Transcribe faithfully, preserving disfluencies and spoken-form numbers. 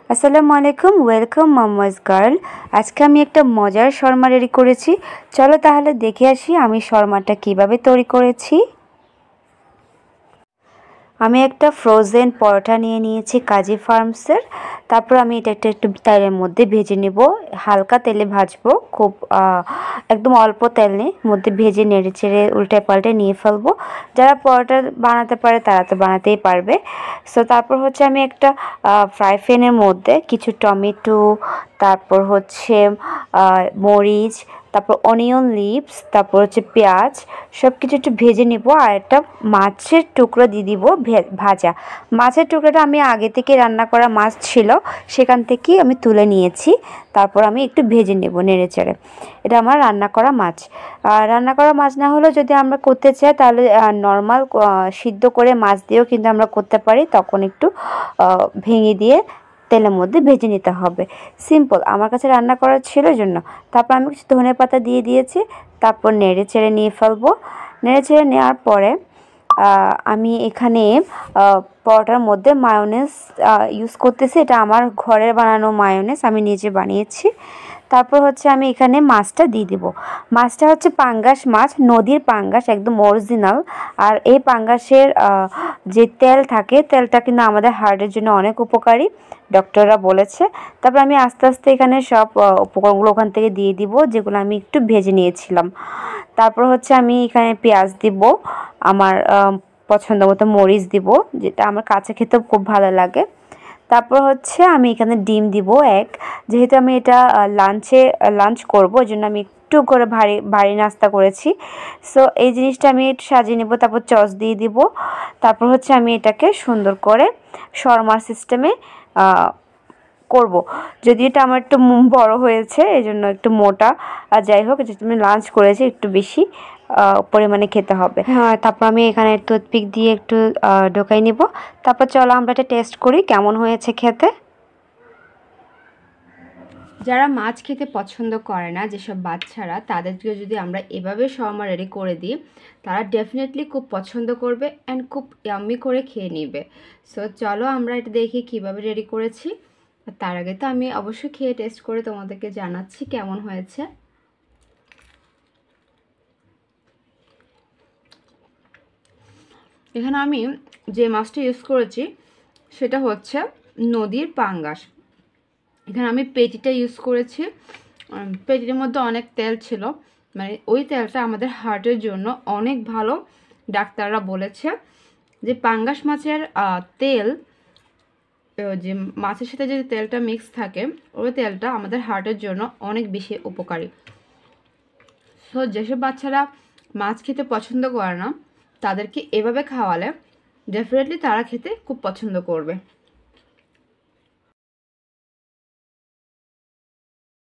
আসসালামু আলাইকুম, welcome mamma's girl. আজকে আমি একটা মজার শর্মা রেডি করেছি। চলো তাহলে দেখে আসি আমি শর্মাটা কিভাবে তৈরি করেছি। আমি একটা ফ্রোজেন পরোটা নিয়ে নিয়েছি কাজী ফার্মসের। তারপর আমি এটা একটা একটু তেলের মধ্যে ভেজে নেব, হালকা তেলে ভাজবো, খুব একদম অল্প তেলের মধ্যে ভেজে নেড়ে চেড়ে উল্টে পাল্টে নিয়ে ফেলবো। যারা পরোটা বানাতে পারে তারা তো বানাতেই পারবে। সো তারপর হচ্ছে আমি একটা ফ্রাই প্যানের মধ্যে কিছু টমেটো, তারপর হচ্ছে মরিচ, তারপর অনিয়ন লিভস, তারপর হচ্ছে পেঁয়াজ, সব কিছু একটু ভেজে নিব। আর একটা মাছের টুকরো দিয়ে দিব ভাজা। মাছের টুকরোটা আমি আগে থেকে রান্না করা মাছ ছিল, সেখান থেকেই আমি তুলে নিয়েছি। তারপর আমি একটু ভেজে নেব নেড়ে চেড়ে। এটা আমার রান্না করা মাছ। আর রান্না করা মাছ না হলেও যদি আমরা করতে চাই তাহলে নর্মাল সিদ্ধ করে মাছ দিয়েও কিন্তু আমরা করতে পারি। তখন একটু ভেঙে দিয়ে তেলের মধ্যে ভেজে নিতে হবে। সিম্পল, আমার কাছে রান্না করার ছিল জন্য। তারপর আমি কিছু ধনেপাতা দিয়ে দিয়েছি। তারপর নেড়ে চেড়ে নিয়ে ফেলবো। নেড়ে চেড়ে নেওয়ার পরে আমি এখানে পরোটার মধ্যে মায়োনেজ ইউজ করতেছি। এটা আমার ঘরের বানানো মায়োনেজ, আমি নিজে বানিয়েছি। তারপর হচ্ছে আমি এখানে মাছটা দিয়ে দিব। মাছটা হচ্ছে পাঙ্গাস মাছ, নদীর পাঙ্গাস, একদম অরিজিনাল। আর এই পাঙ্গাসের যে তেল থাকে, তেলটা কিন্তু আমাদের হার্টের জন্য অনেক উপকারী, ডক্টররা বলেছে। তারপর আমি আস্তে আস্তে এখানে সব উপকরণগুলো ওখান থেকে দিয়ে দিব, যেগুলো আমি একটু ভেজে নিয়েছিলাম। তারপর হচ্ছে আমি এখানে পেঁয়াজ দিব, আমার পছন্দ মতো মরিচ দিব, যেটা আমার কাঁচা খেতেও খুব ভালো লাগে। তারপর হচ্ছে আমি এখানে ডিম দিব এক, যেহেতু আমি এটা লাঞ্চে লাঞ্চ করবো, ওই জন্য আমি একটু করে ভারী ভারী নাস্তা করেছি। সো এই জিনিসটা আমি একটু সাজিয়ে নেব। তারপর সস দিয়ে দিব। তারপর হচ্ছে আমি এটাকে সুন্দর করে শর্মা সিস্টেমে করব। যদি এটা আমার একটু বড় হয়েছে, এই জন্য একটু মোটা। আর যাই হোক, যেহেতু আমি লাঞ্চ করেছি, একটু বেশি পরিমাণে খেতে হবে। হ্যাঁ, তারপর আমি এখানে টুথপিক দিয়ে একটু ঢোকাই নিব। তারপর চলো আমরা এটা টেস্ট করি কেমন হয়েছে খেতে। যারা মাছ খেতে পছন্দ করে না, যেসব বাচ্চারা, তাদেরকে যদি আমরা এভাবে শর্মা রেডি করে দিই, তারা ডেফিনেটলি খুব পছন্দ করবে অ্যান্ড খুব ইয়াম্মি করে খেয়ে নেবে। সো চলো আমরা এটা দেখি কিভাবে রেডি করেছি। তার আগে তো আমি অবশ্যই খেয়ে টেস্ট করে তোমাদেরকে জানাচ্ছি কেমন হয়েছে। এখানে আমি যে মাছটা ইউজ করেছি সেটা হচ্ছে নদীর পাঙ্গাস। এখানে আমি পেটিটা ইউজ করেছি। পেটির মধ্যে অনেক তেল ছিল, মানে ওই তেলটা আমাদের হার্টের জন্য অনেক ভালো। ডাক্তাররা বলেছে যে পাঙ্গাস মাছের তেল, যে মাছের সাথে যে তেলটা মিক্স থাকে, ওই তেলটা আমাদের হার্টের জন্য অনেক বেশি উপকারী। সো যেসব বাচ্চারা মাছ খেতে পছন্দ করে না, তাদেরকে এভাবে খাওয়ালে ডেফিনেটলি তারা খেতে খুব পছন্দ করবে।